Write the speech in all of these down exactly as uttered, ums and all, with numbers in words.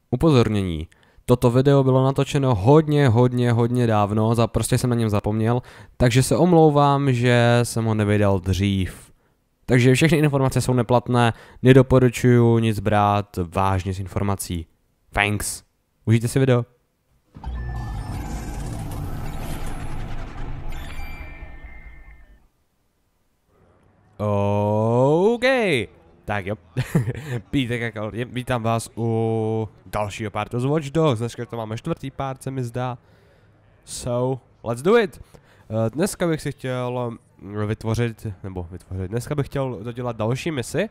Upozornění. Toto video bylo natočeno hodně, hodně, hodně dávno, za, prostě jsem na něm zapomněl, takže se omlouvám, že jsem ho nevydal dřív. Takže všechny informace jsou neplatné, nedoporučuju nic brát vážně s informací. Thanks. Užijte si video. OK. Tak jo, Pítek jako, vítám vás u dalšího partu z Watch Dogs, dneska to máme čtvrtý part, se mi zdá. So, let's do it! Dneska bych si chtěl vytvořit, nebo vytvořit, dneska bych chtěl dodělat další misi.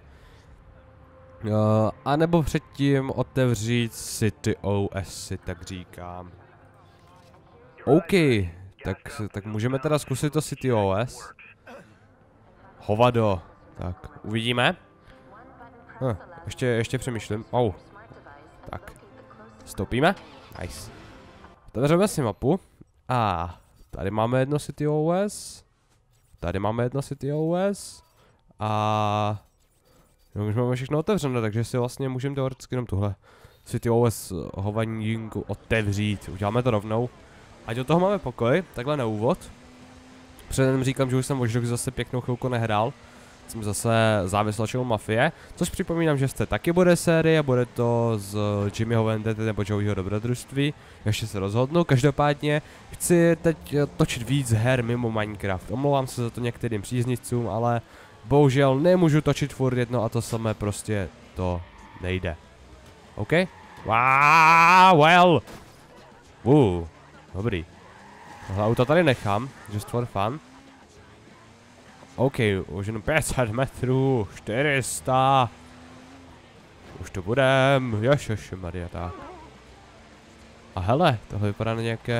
A nebo předtím otevřít City O S, si tak říkám. OK, tak, tak můžeme teda zkusit to City O S. Hovado, tak uvidíme. Hm, ještě, ještě přemýšlím. Oh. Tak. Stoupíme. Nice. Otevřeme si mapu. A ah, tady máme jedno City O S. Tady máme jedno City O S. A no, už máme všechno otevřené, takže si vlastně můžeme teoreticky jenom tuhle City O S hovaninku otevřít. Uděláme to rovnou. Ať od toho máme pokoj, takhle na úvod. Předem říkám, že už jsem Watch Dogs zase pěknou chvilku nehrál. Jsem zase závislačou Mafie, což připomínám, že jste taky bude série, bude to z Jimmyho Vendety nebo Joeyho dobrodružství, ještě se rozhodnu, každopádně chci teď točit víc her mimo Minecraft, omlouvám se za to některým příznivcům, ale bohužel nemůžu točit furt jedno a to samé, prostě to nejde. OK? Wow, well! Uh, dobrý. Tohle auto tady nechám, just for fun. OK, už jenom pět set metrů, čtyři sta. Už to budem, ježišmarja, tak. A hele, tohle vypadá na nějaké...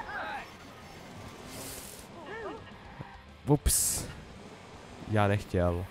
Ups. Já nechtěl.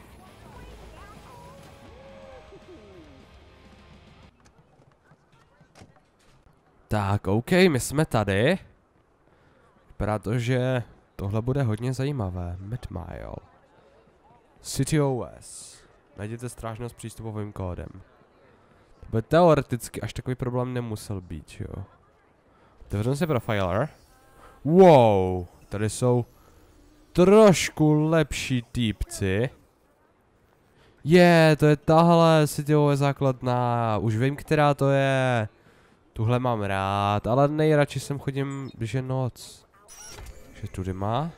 Tak, OK, my jsme tady. Vypadá to, že tohle bude hodně zajímavé. Mid-Mile. City O S. Najděte strážného s přístupovým kódem. To by teoreticky až takový problém nemusel být, jo. Otevřeme si profiler. Wow, tady jsou trošku lepší týpci. Je, yeah, to je tahle City O S základná. Už vím, která to je. Tuhle mám rád, ale nejradši sem chodím, když je noc. Že tudy má.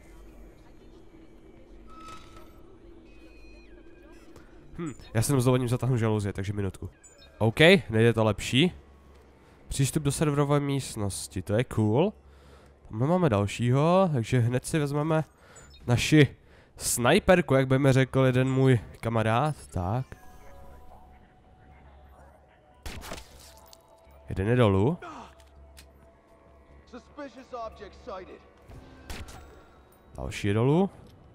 Hm, já se jenom s dovolením zatáhnu žaluzie, takže minutku. OK, nejde to lepší. Přístup do serverové místnosti, to je cool. Tam máme dalšího, takže hned si vezmeme naši snajperku, jak by mi řekl jeden můj kamarád. Tak. Jeden je dolů. Další je dolů.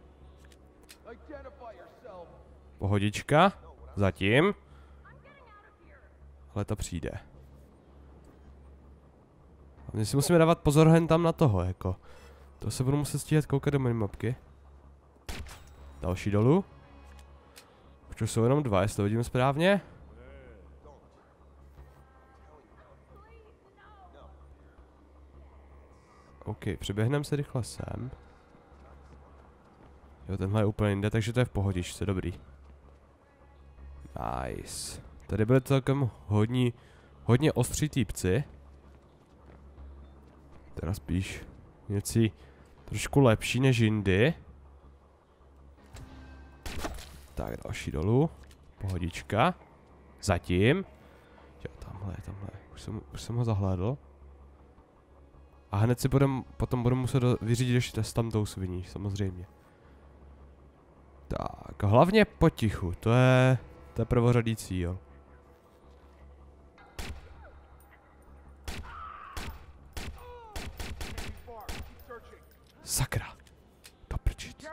Pohodička. Zatím. Ale to přijde. My si musíme dávat pozor jen tam na toho, jako. To se budu muset stíhat koukat do minimapky. Další dolů. Už jsou jenom dva, jestli to vidím správně. OK, přeběhneme se rychle sem. Jo, tenhle je úplně jinde, takže to je v pohodičce, dobrý. Nice. Tady byly celkem hodní, hodně ostří týpci. Teda spíš něcí trošku lepší než jindy. Tak, další dolů. Pohodička. Zatím. Jo, tamhle, tamhle. Už jsem, už jsem ho zahlédl. A hned si budem, potom budu muset vyřídit ještě test tam tou sviní, samozřejmě. Tak, hlavně potichu, to je, to je prvořadý cíl. Sakra. Doprčic.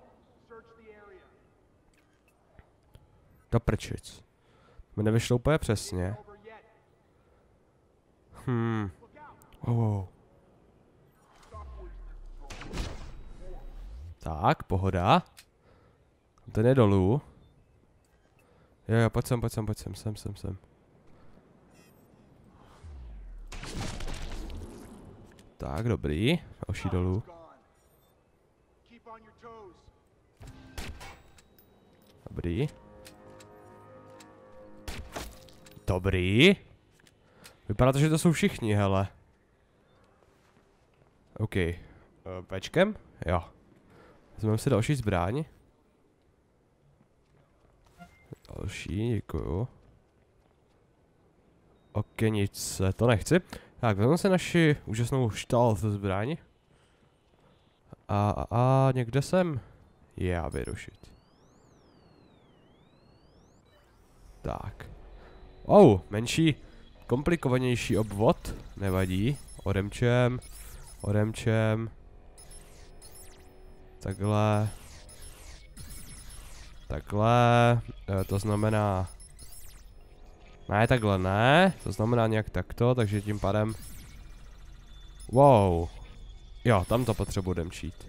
Doprčic. Mi nevyšlo úplně přesně. Hmm. Wow, wow. Tak, pohoda. Ten je dolů. Jo, jo, pojď sem, pojď sem, pojď sem, sem, sem, sem. Tak, dobrý. Další dolů. Dobrý. Dobrý. Vypadá to, že to jsou všichni, hele. OK. Pečkem? Jo. Vezmeme si další zbraň. Další, děkuju. Okenice, to nechci. Tak, vezmeme si naši úžasnou stealth zbraň. A, a, a někde jsem. Já vyrušit. Tak. Oh, menší, komplikovanější obvod. Nevadí. Odemčem. Odemčem. Takhle. Takhle. E, to znamená... Ne, takhle ne. To znamená nějak takto, takže tím pádem... Wow. Jo, tam to potřebuji odemčít.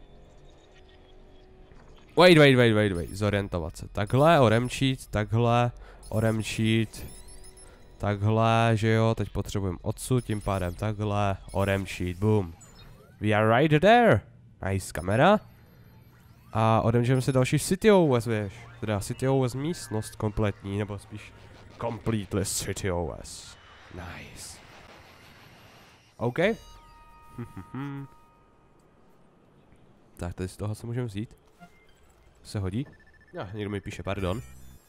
Wait, wait, wait, wait, wait. Zorientovat se. Takhle, odemčít, takhle, odemčít. Takhle, že jo, teď potřebujeme odsud, tím pádem takhle, odemčít, boom. We are right there. Nice, kamera. A odemčeme si další City O S, víš. Teda City O S místnost kompletní, nebo spíš completely City O S. Nice. OK. Tak, tady z toho se můžeme vzít. Se hodí? Ja, někdo mi píše, pardon.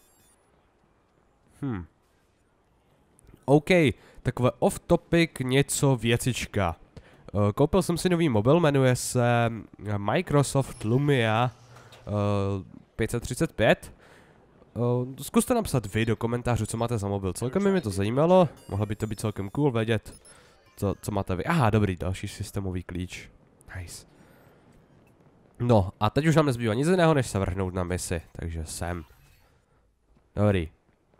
Hm. OK, takové off-topic něco věcička. Uh, koupil jsem si nový mobil, jmenuje se Microsoft Lumia uh, pět set třicet pět. Uh, zkuste napsat vy do komentářů, co máte za mobil. Celkem by mi to zajímalo, mohlo by to být celkem cool vědět, co, co máte vy. Aha, dobrý, další systémový klíč. Nice. No, a teď už nám nezbývá nic jiného, než se vrhnout na misi, takže sem. Dobrý.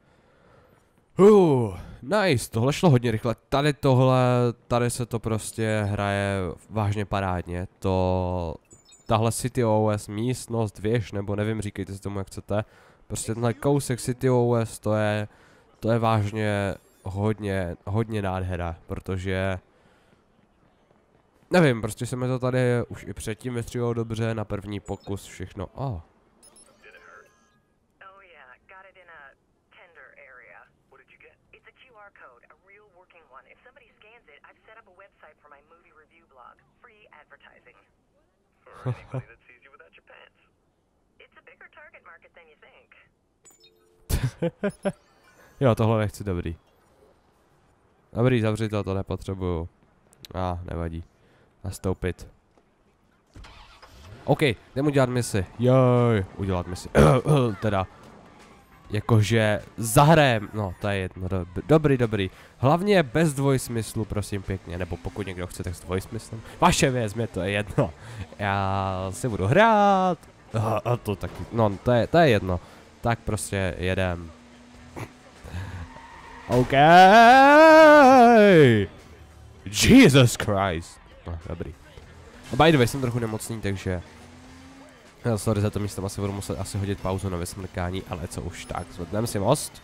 Uh, nice, tohle šlo hodně rychle. Tady tohle, tady se to prostě hraje vážně parádně. To, tahle City O S místnost, věž, nebo nevím, říkejte si tomu jak chcete. Prostě tenhle kousek City O S, to je, to je vážně hodně, hodně nádhera, protože... Nevím, prostě se mi to tady už i předtím vystřílelo dobře, na první pokus všechno. Oh. Jo, tohle nechci, dobrý. Dobrý, zavři to, to nepotřebuju. A, ah, nevadí. Nastoupit. OK, jdem udělat misi. Joj, udělat misi. Teda, jakože zahrajem. No, to je jedno. Dobrý, dobrý. Hlavně bez dvojsmyslu, prosím pěkně. Nebo pokud někdo chce, tak s dvojsmyslem. Vaše věc, mě to je jedno. Já si budu hrát. A to taky, no, to je, to je jedno. Tak prostě jedem. OK. Jesus Christ. No, dobrý. By the way, jsem trochu nemocný, takže... Sorry za to místo, asi budu muset asi hodit pauzu na vysmrkání, ale co už tak. Zvedneme si most.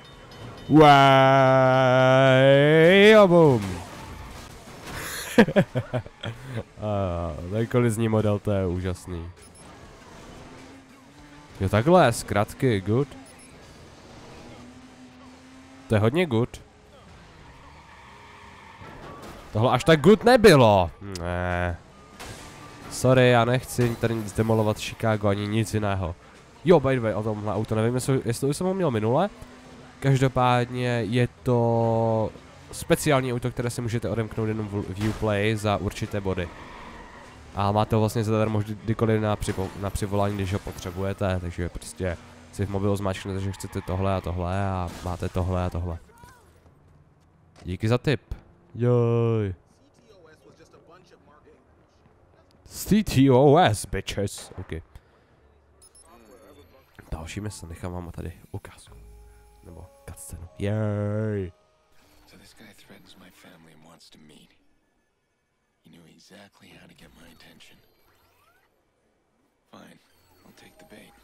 Way, a boom. Ten kolizní model, to je úžasný. Jo, takhle, zkratky, good. To je hodně good. Tohle až tak good nebylo. Ne. Sorry, já nechci tady nic demolovat Chicago ani nic jiného. Jo, by the way, o tomhle auto nevím, jestli, jestli už jsem ho měl minule. Každopádně je to speciální auto, které si můžete odemknout jenom v Viewplay za určité body. A máte ho vlastně zadarmo kdykoliv na, na přivolání, když ho potřebujete, takže prostě si v mobilu zmáčknete, že chcete tohle a tohle a máte tohle a tohle. Díky za tip. Joj. C T O S, bitches. OK. Další mise, nechám vám tady ukázku. Nebo cutscenu. Jej. So this guy threatens my family and wants to meet. He knew exactly how to get my attention. Fine, I'll take the bait.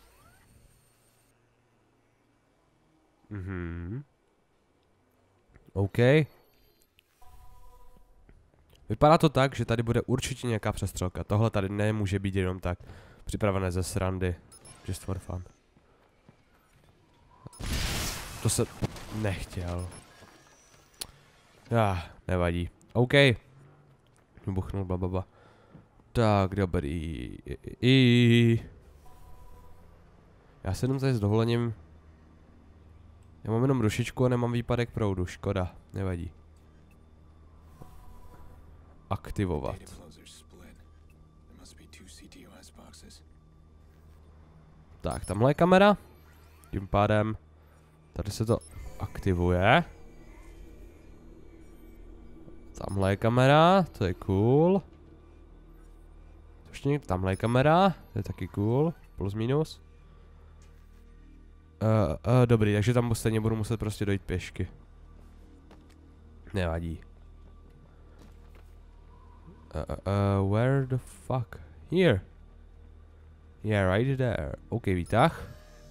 Mhm. OK. Vypadá to tak, že tady bude určitě nějaká přestřelka. Tohle tady nemůže být jenom tak připravené ze srandy. Just for fun. To se nechtěl. Ah, nevadí. OK. Vybuchnul bababa. Tak, dobrý. I. Já se jenom tady s dovolením. Já mám jenom rušičku a nemám výpadek proudu. Škoda, nevadí. Aktivovat. Tak, tamhle je kamera. Tím pádem tady se to aktivuje. Tamhle je kamera, to je cool. Ještě někde, tamhle je kamera, to je taky cool. Plus minus. Uh, uh, dobrý, takže tam stejně budu muset prostě dojít pěšky. Nevadí. Uh, uh, uh, where the fuck? Here. Yeah, right there. OK, výtah.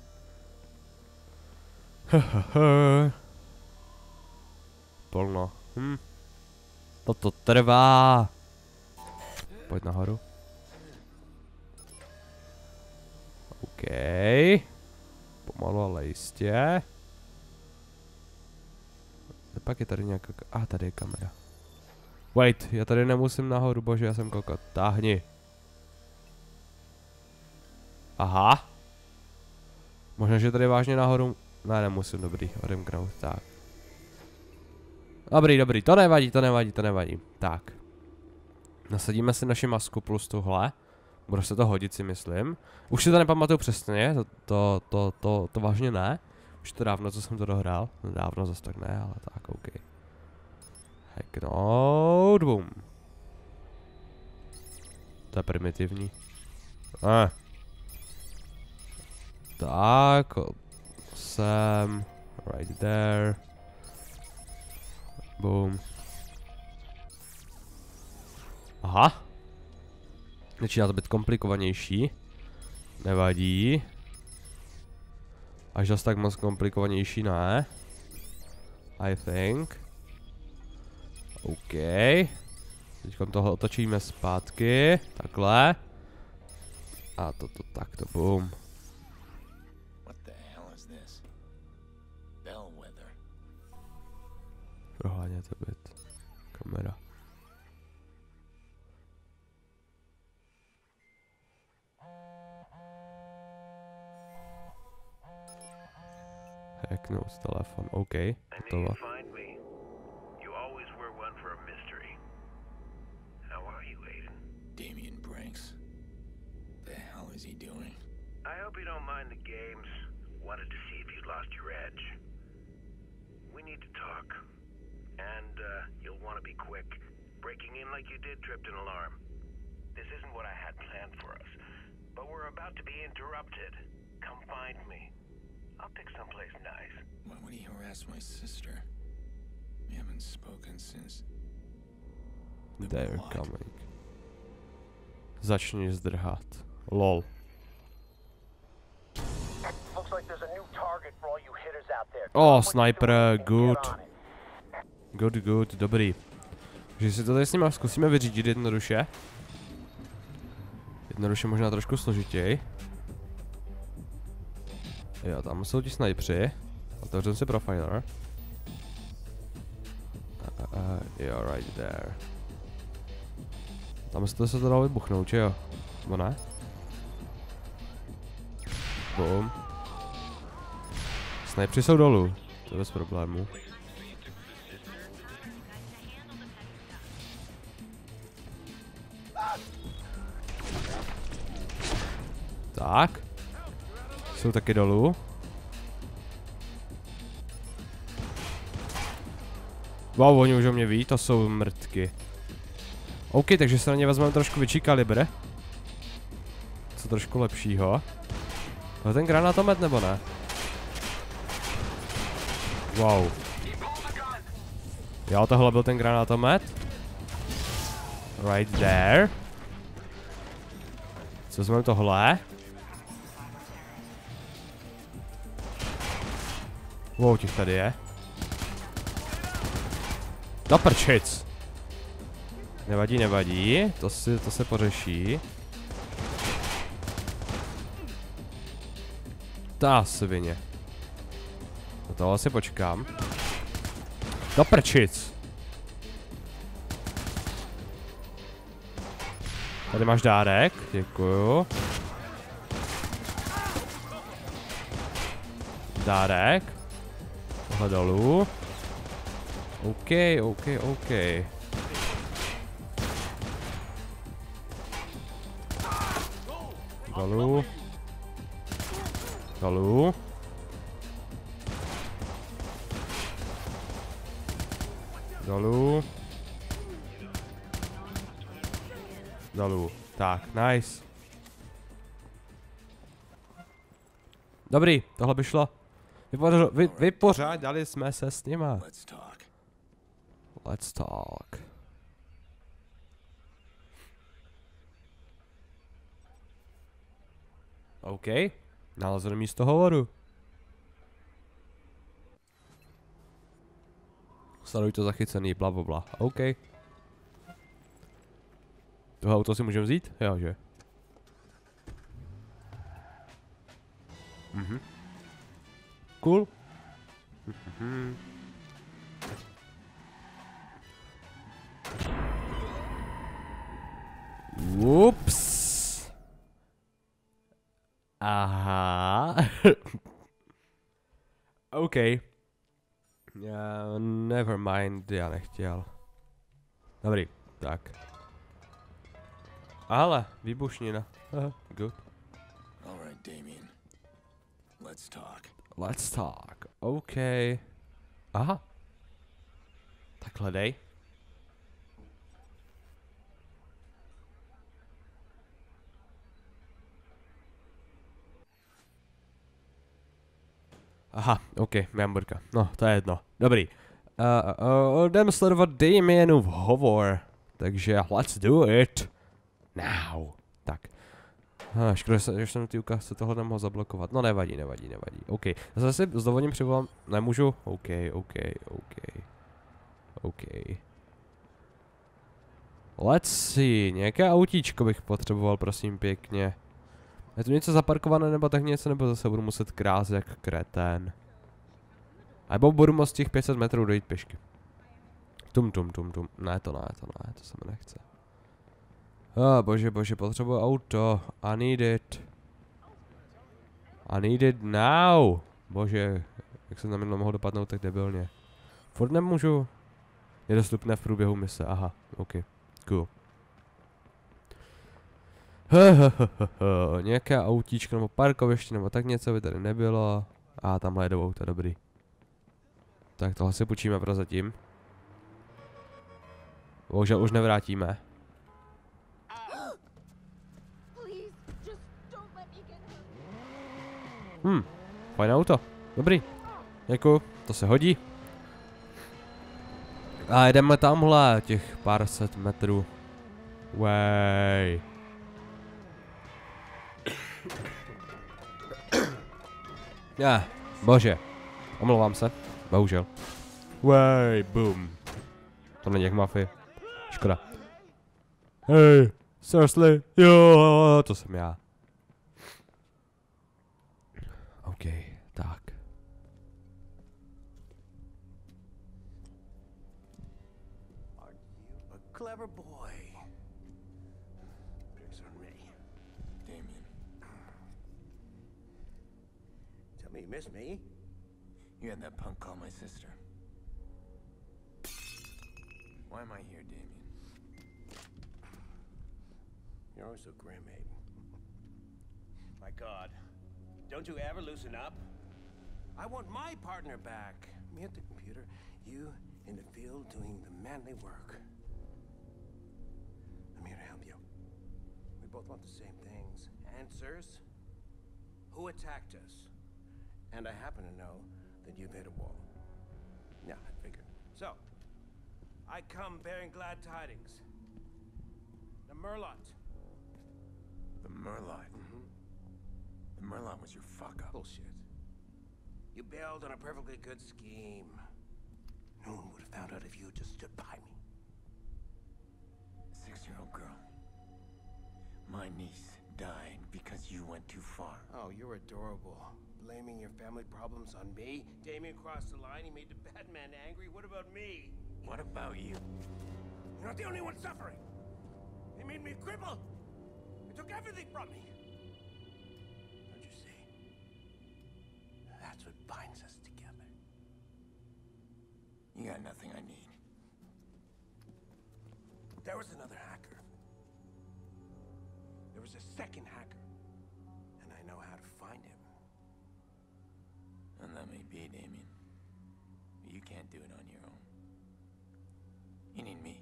Polno. Hm. Toto trvá. Pojď nahoru. OK. Pomalu, ale jistě. A pak je tady nějaká... A ah, tady je kamera. Wait, já tady nemusím nahoru, bože, já jsem kokot. Táhni. Aha. Možná, že tady vážně nahoru... Ne, nemusím, dobrý, odemknout, tak. Dobrý, dobrý, to nevadí, to nevadí, to nevadí. Tak. Nasadíme si naši masku plus tuhle. Bude se to hodit, si myslím. Už si to nepamatuju přesně, to, to, to, to, to vážně ne. Už to dávno, co jsem to dohrál. No, dávno zase tak ne, ale tak, OK. Hacknout, boom. To je primitivní. Ah. Tak, sem, right there. Boom. Aha. Začíná to být komplikovanější. Nevadí. Až zase tak moc komplikovanější ne. I think. OK. Teď tohle otočíme zpátky. Takhle. A toto takto, boom. Proháně to být. Kamera. Hacknout telefon, OK. Hotovo. Damien Branks. The hell is he doing? I hope you don't mind the games. Wanted to see if you'd lost your edge. We need to talk. And, uh, you'll want to be quick. Breaking in like you did tripped an alarm. This isn't what I had planned for us. But we're about to be interrupted. Come find me. I'll pick someplace nice. Why would he harass my sister? We haven't spoken since... They're coming. Začni zdrhat. Lol. Oh, sniper, good. Good, good, dobrý. Takže si to tady s nimi zkusíme vyřídit jednoduše. Jednoduše možná trošku složitěji. Jo, tam jsou ti snipři. Otevřem si profiler. Uh, uh, jo, right there. Tam se to se to dalo vybuchnout, že jo? Nebo ne? Boom. Snipři jsou dolů. To je bez problémů. Tak. Jsou taky dolů. Wow, oni už o mě ví, to jsou mrtky. OK, takže se na ně vezmeme trošku větší kalibr. Co trošku lepšího. To je ten granátomet nebo ne? Wow. Jo, tohle byl ten granátomet. Right there. Co vezmeme tohle? Wow, těch tady je. Na prčic. Nevadí, nevadí, to, si, to se pořeší. Ta svině. Do toho asi počkám. Do prčic! Tady máš dárek, děkuju. Dárek. Tohle dolů. OK, OK, OK. Dolů. Dolů. Dolů. Dolů. Tak, nice. Dobrý, tohle by šlo. Vypořádali, vy, vypořádali jsme se s nima. Let's talk. Let's talk. OK. Nalezené místo hovoru. Sleduj to zachycený, bla bla bla. OK. Tohle auto si můžeme vzít? Jo, že? Mhm. Cool. Mhm. Ups. Aha. OK. Yeah, never mind, já nechtěl. Dobrý, tak. Ale, výbušnina. Aha, good. All right, Damien. Let's talk. Let's talk. OK. Aha. Takhle dej. Aha, OK, memberka. No, to je jedno. Dobrý. Uh, uh, jdeme sledovat Damienův hovor. Takže let's do it. Now. Tak. Ah, škoda, že jsem na té ukázce tohle nemohl zablokovat. No nevadí, nevadí, nevadí. OK. Zase si s dovolením přivolám. Nemůžu? OK, OK, OK. OK. Let's see. Nějaké autíčko bych potřeboval, prosím pěkně. Je tu něco zaparkované nebo tak něco, nebo zase budu muset krást jak kretén. A nebo budu moct těch pět set metrů dojít pěšky. Tum tum tum tum. Ne, to ne, to ne, to se mi nechce. Oh, bože, bože, potřebuji auto. I need it. I need it now. Bože, jak jsem na minulé mohl dopadnout tak debilně. Furt nemůžu. Je dostupné v průběhu mise, aha, OK, cool. Nějaké autíčko nebo parkoviště nebo tak něco by tady nebylo. A tamhle jedou auta, dobrý. Tak tohle si půjčíme prozatím. Bohužel už nevrátíme. Hm, fajn auto, dobrý. Děkuju, to se hodí. A jdeme tamhle, těch pár set metrů. Way. Já, bože. Omlouvám se, bohužel. Way, boom. To není jak mafie. Škoda. Hej, seriously, jo, to jsem já. OK, tak. Are you a clever boy? Tricks on me. Damien. Tell me you miss me? You had that punk call my sister. Why am I here, Damien? You're always so grim, Aiden. My God. Don't you ever loosen up? I want my partner back. Me at the computer, you in the field doing the manly work. I'm here to help you. We both want the same things. Answers. Who attacked us? And I happen to know that you've hit a wall. Yeah, I figured. So, I come bearing glad tidings. The Merlot. The Merlot? Mm-hmm. The Merlot was your fuck-up. Bullshit. You bailed on a perfectly good scheme. No one would have found out if you had just stood by me. My niece died because you went too far. Oh, you're adorable. Blaming your family problems on me? Damien crossed the line, he made the Batman angry. What about me? What about you? You're not the only one suffering. They made me a cripple. They took everything from me. Don't you see? That's what binds us together. You got nothing I need. There was another hacker. There was a second hacker. And I know how to find him. And that may be, Damien. But you can't do it on your own. You need me.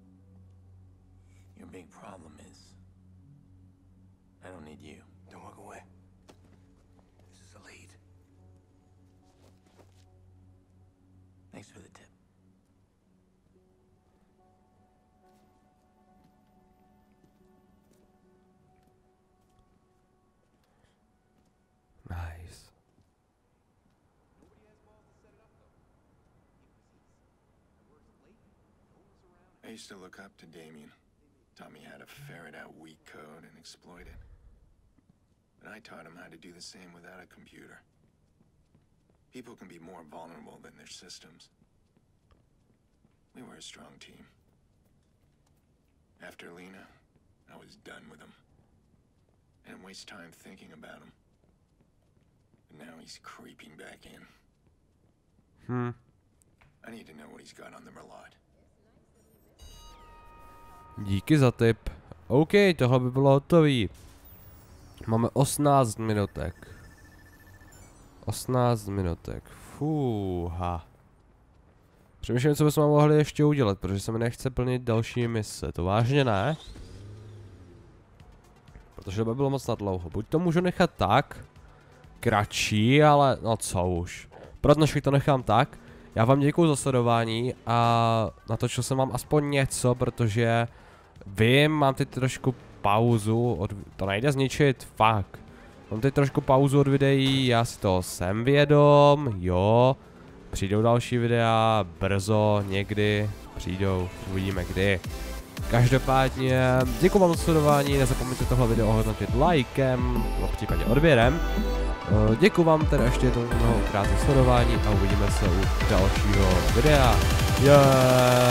Your big problem is I don't need you. Don't walk away. This is a lead. Thanks for the tip. Nice. I used to look up to Damien. Taught me how to ferret out weak code and exploit it. But I taught him how to do the same without a computer. People can be more vulnerable than their systems. We were a strong team. After Lena, I was done with him. I didn't waste time thinking about him. But now he's creeping back in. Hmm. I need to know what he's got on the Merlot. Díky za tip. OK, tohle by bylo hotový. Máme osmnáct minutek. osmnáct minutek. Fúha. Přemýšlím, co bychom mohli ještě udělat, protože se mi nechce plnit další mise. To vážně ne? Protože by bylo moc na dlouho. Buď to můžu nechat tak. Kratší, ale no co už. Pro dnešek to nechám tak. Já vám děkuju za sledování a natočil jsem vám aspoň něco, protože vím, mám teď trošku pauzu, od, to nejde zničit, fakt. Mám teď trošku pauzu od videí, já si toho jsem vědom, jo. Přijdou další videa, brzo, někdy, přijdou, uvidíme kdy. Každopádně děkuji vám za sledování, nezapomeňte tohle video ohodnotit lajkem, no případně odběrem. Děkuji vám teda ještě jednou mnohokrát za sledování a uvidíme se u dalšího videa. Yeah.